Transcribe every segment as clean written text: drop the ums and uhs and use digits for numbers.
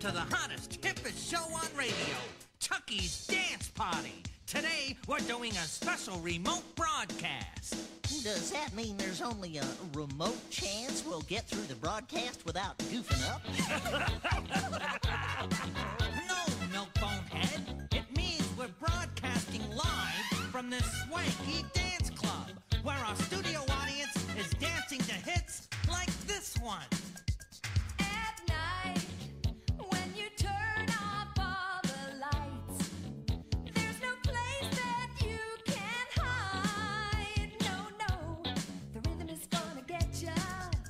to the hottest, hippest show on radio, Chucky's Dance Party. Today, we're doing a special remote broadcast. Does that mean there's only a remote chance we'll get through the broadcast without goofing up? No, milk bonehead. It means we're broadcasting live from this swanky dance club, where our studio audience is dancing to hits like this one. At night, when you turn off all the lights, there's no place that you can hide. No, no, the rhythm is gonna get ya.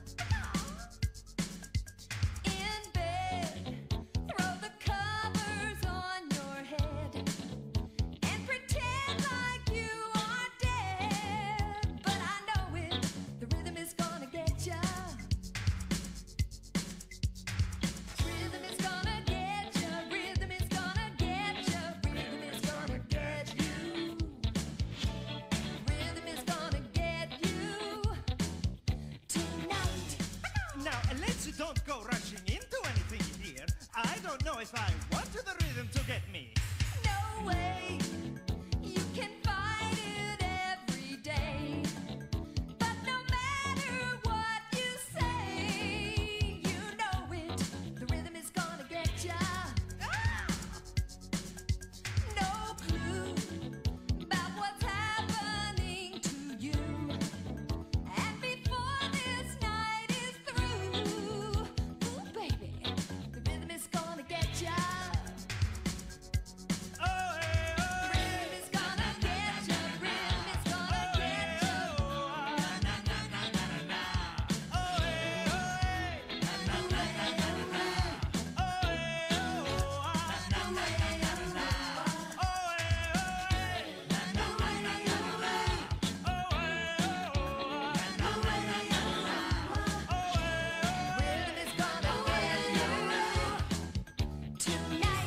In bed, throw the covers on your head and pretend like you are dead. But I know it, the rhythm is gonna get ya. Rhythm is gonna get ya, rhythm is gonna get ya, rhythm is gonna get you. Rhythm is gonna get you tonight. Now, let's don't go rushing into anything here. I don't know if I want the rhythm to get me. No way, you can fight it every day. But no matter what you say, you know it, the rhythm is gonna get ya. No clue about what's happening to you. And before this night is through, ooh, baby, the rhythm is gonna get ya. Oh, hey, oh, The rhythm is gonna get ya, rhythm is gonna get ya. Na, na, na, na, na, na. oh, hey, oh, hey. Hooray, hooray. Oh, hey, oh, ah. Hooray, hooray. Oh, hey, oh, hey. Hooray, hooray. Oh, hey, oh, ah. Hooray, hooray. Oh, hey, oh, Rhythm is gonna get you tonight.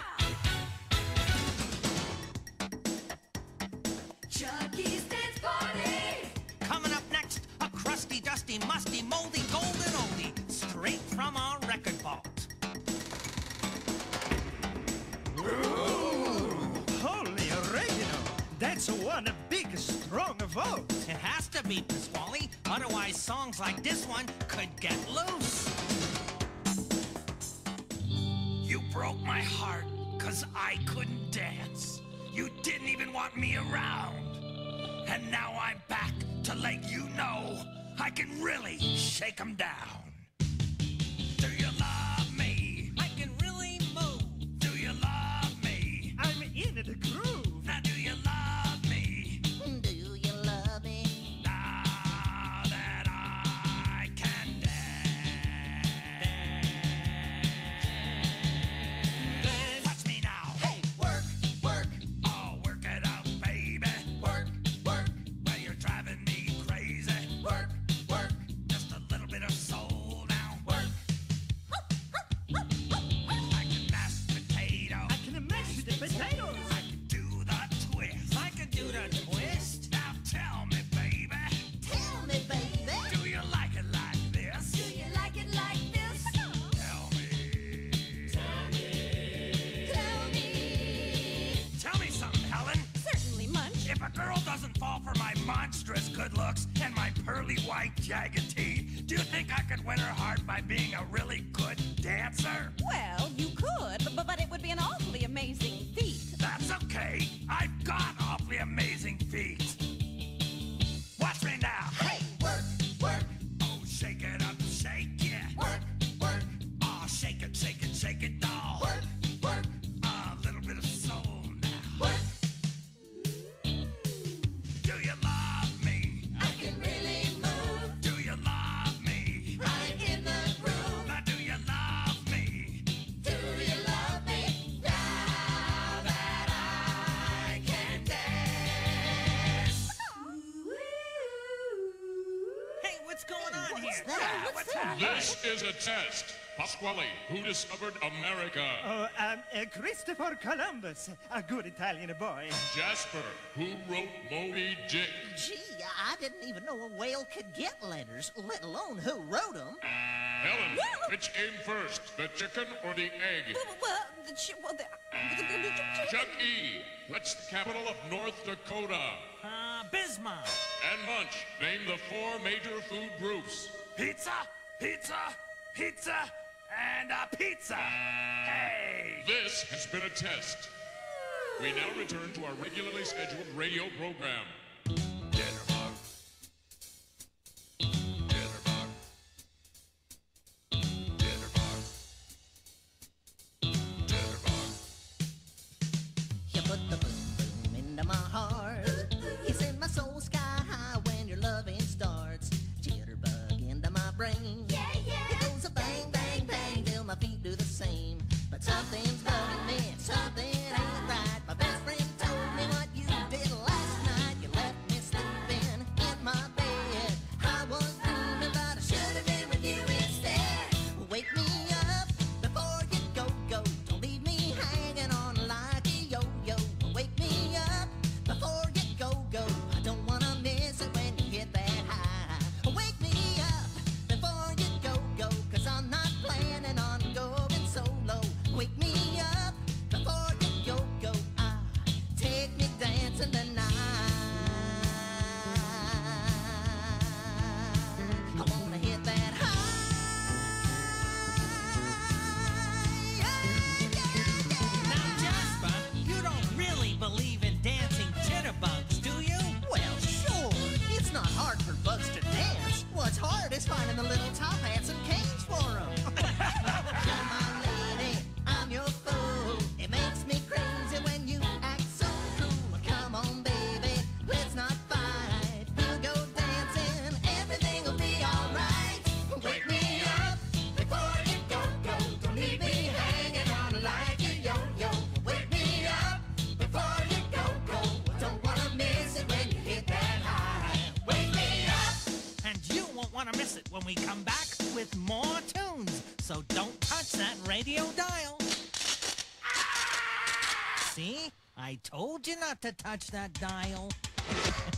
Chucky's Dance Party. Coming up next, a crusty, dusty, musty, moldy, golden oldie, straight from our record vault. holy oregano. That's one big, strong vote. It has to be, Pasquale, otherwise songs like this one could get loose. You broke my heart, 'cause I couldn't dance. You didn't even want me around. And now I'm back to let you know I can really shake 'em down. Do you love me? I can really move. Do you love me? I'm in the groove. Now do you love me? Do you love me? Now that I can dance. Touch me now. Hey, work, work, Oh, work it out, baby. work, work, Well, you're driving me crazy. work, work, Just a little bit of soul now. work. I can mash potato. I can mash the potatoes. I can do the twist. I can do the twist. Now tell me, baby. Tell me, baby. Do you like it like this? Do you like it like this? Tell me. Tell me. Tell me something, Helen. Certainly, Munch. If a girl doesn't fall for my monstrous good looks and my pearly white jagged teeth, do you think I could win her heart by being a really good dancer? Well, you could, but it would be an awfully amazing feat. That's okay. I've got awfully amazing feet. Watch me now. Hey, work, work, Oh, shake it up, shake it. work, work, Oh, shake it, shake it, shake it, doll. work, work, A little bit of soul now. work. Do you love me? I can really move Do you love me? right in the groove. Now, do you love me? Do you love me? Now that I can dance. Hey, what's going on here? What's that? What's that? This is a test. Pasquale, who discovered America? Oh, Christopher Columbus, a good Italian boy. Jasper, who wrote Moby Dick? Gee, I didn't even know a whale could get letters, let alone who wrote them. Helen, which came first, the chicken or the egg? Chuck E., what's the capital of North Dakota? Bismarck. And Munch, name the 4 major food groups. Pizza, pizza, pizza, and a pizza. Hey! This has been a test. We now return to our regularly scheduled radio program. You put the boom boom into my heart. You send my soul sky high when your loving starts. Jitterbug into my brain. Yeah, yeah. It goes a bang, bang, bang till my feet do the same. But something's bugging me, something ain't right. My best friend told me what you did last night. You left me sleeping in my bed. I was dreaming, but I should have been with you instead. Wake me up before you go, go. Don't leave me hanging on like a yo-yo. Wake me up before you go, go. I don't wanna miss it when you hit that high. Wake me up before you go, go. 'Cause I'm not planning on going solo. Wake me up before you go, go. Take me dancing tonight. I wanna hit that high. Yeah, yeah, yeah. Now, Jasper, you don't really believe in dancing jitterbugs, do you? Well, sure. It's not hard for bugs to dance. What's hard is finding the little top hats and canes for them. You're my lady, I'm your fool. It makes me crazy when you act so cruel. Come on, baby, let's not fight. We'll go dancing, everything will be alright. Wake me up before you go, go. Don't leave me hanging on like a yo-yo. Wake me up before you go, go. Don't wanna miss it when you hit that high. Wake me up. And you won't want to miss it when we come back with more tunes. So don't touch that radio dial. See? I told you not to touch that dial.